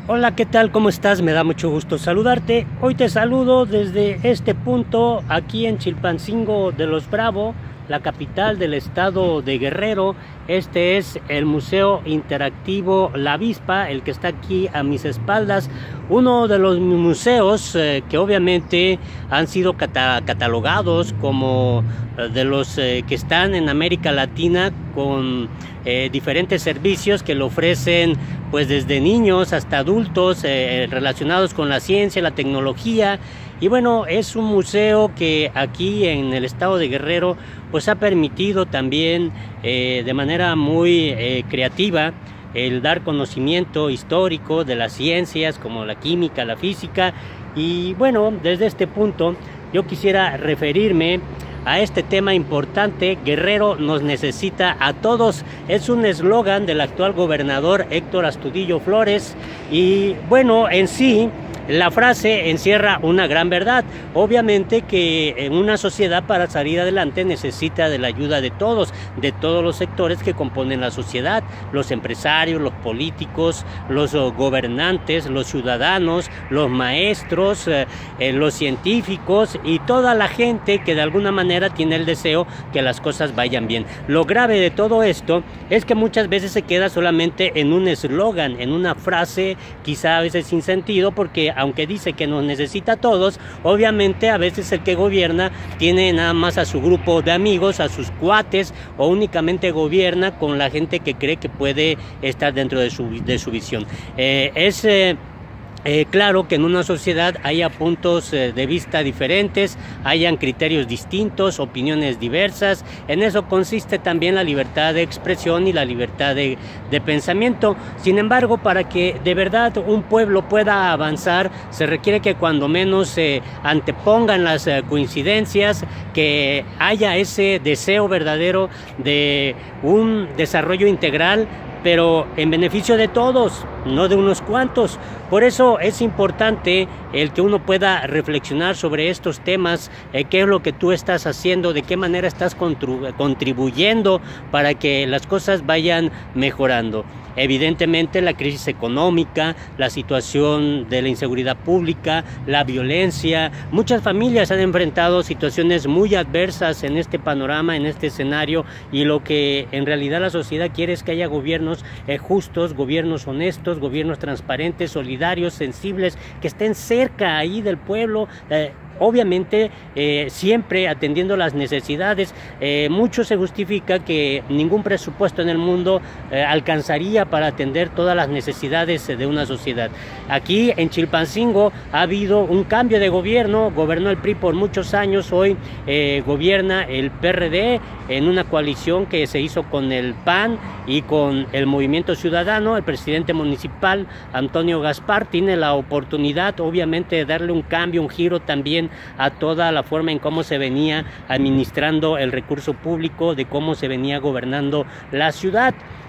Hola, ¿qué tal? ¿Cómo estás? Me da mucho gusto saludarte. Hoy te saludo desde este punto aquí en Chilpancingo de los Bravo, la capital del estado de Guerrero. Este es el Museo Interactivo La Avispa, el que está aquí a mis espaldas. Uno de los museos que obviamente han sido catalogados como de los que están en América Latina con diferentes servicios que le ofrecen pues desde niños hasta adultos relacionados con la ciencia, la tecnología. Y bueno, es un museo que aquí en el estado de Guerrero pues ha permitido también de manera muy creativa el dar conocimiento histórico de las ciencias como la química, la física. Y bueno, desde este punto yo quisiera referirme a este tema importante. Guerrero nos necesita a todos. Es un eslogan del actual gobernador Héctor Astudillo Flores. Y bueno, en sí la frase encierra una gran verdad. Obviamente que en una sociedad, para salir adelante, necesita de la ayuda de todos los sectores que componen la sociedad: los empresarios, los políticos, los gobernantes, los ciudadanos, los maestros, los científicos y toda la gente que de alguna manera tiene el deseo que las cosas vayan bien. Lo grave de todo esto es que muchas veces se queda solamente en un eslogan, en una frase quizá a veces sin sentido, porque aunque dice que nos necesita a todos, obviamente a veces el que gobierna tiene nada más a su grupo de amigos, a sus cuates, o únicamente gobierna con la gente que cree que puede estar dentro de su visión. Claro que en una sociedad haya puntos de vista diferentes, hayan criterios distintos, opiniones diversas. En eso consiste también la libertad de expresión y la libertad de pensamiento. Sin embargo, para que de verdad un pueblo pueda avanzar, se requiere que cuando menos se antepongan las coincidencias, que haya ese deseo verdadero de un desarrollo integral, pero en beneficio de todos, no de unos cuantos. Por eso es importante el que uno pueda reflexionar sobre estos temas, qué es lo que tú estás haciendo, de qué manera estás contribuyendo para que las cosas vayan mejorando. Evidentemente la crisis económica, la situación de la inseguridad pública, la violencia, muchas familias han enfrentado situaciones muy adversas en este panorama, en este escenario, y lo que en realidad la sociedad quiere es que haya gobiernos justos, gobiernos honestos, gobiernos transparentes, solidarios, sensibles, que estén cerca ahí del pueblo. Obviamente siempre atendiendo las necesidades. Mucho se justifica que ningún presupuesto en el mundo alcanzaría para atender todas las necesidades de una sociedad. Aquí en Chilpancingo ha habido un cambio de gobierno. Gobernó el PRI por muchos años, hoy gobierna el PRD en una coalición que se hizo con el PAN y con el Movimiento Ciudadano. El presidente municipal, Antonio Gaspar, tiene la oportunidad obviamente de darle un cambio, un giro también a toda la forma en cómo se venía administrando el recurso público, de cómo se venía gobernando la ciudad.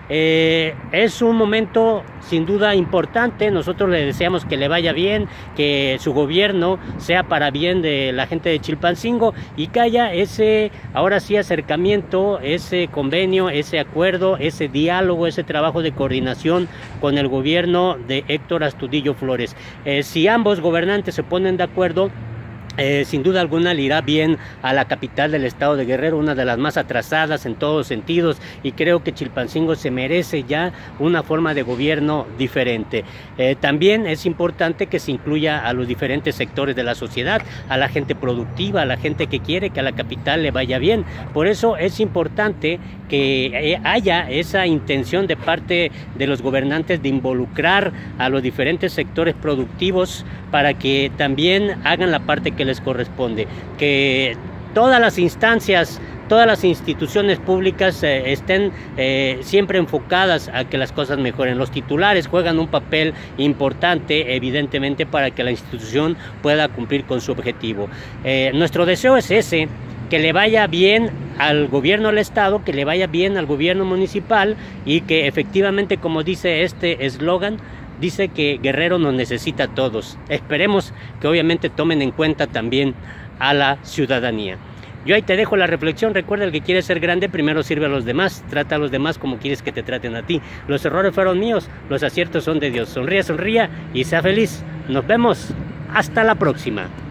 Es un momento sin duda importante. Nosotros le deseamos que le vaya bien, que su gobierno sea para bien de la gente de Chilpancingo y que haya ese, ahora sí, acercamiento, ese convenio, ese acuerdo, ese diálogo, ese trabajo de coordinación con el gobierno de Héctor Astudillo Flores. Si ambos gobernantes se ponen de acuerdo, sin duda alguna le irá bien a la capital del estado de Guerrero, una de las más atrasadas en todos sentidos, y creo que Chilpancingo se merece ya una forma de gobierno diferente. También es importante que se incluya a los diferentes sectores de la sociedad, a la gente productiva, a la gente que quiere que a la capital le vaya bien. Por eso es importante que haya esa intención de parte de los gobernantes de involucrar a los diferentes sectores productivos para que también hagan la parte que les corresponde, que todas las instancias, todas las instituciones públicas estén siempre enfocadas a que las cosas mejoren. Los titulares juegan un papel importante, evidentemente, para que la institución pueda cumplir con su objetivo. Nuestro deseo es ese, que le vaya bien al gobierno del estado, que le vaya bien al gobierno municipal, y que efectivamente, como dice este eslogan, dice que Guerrero nos necesita a todos. Esperemos que obviamente tomen en cuenta también a la ciudadanía. Yo ahí te dejo la reflexión. Recuerda, el que quiere ser grande primero sirve a los demás, trata a los demás como quieres que te traten a ti. Los errores fueron míos, los aciertos son de Dios. Sonríe, sonría y sea feliz. Nos vemos, hasta la próxima.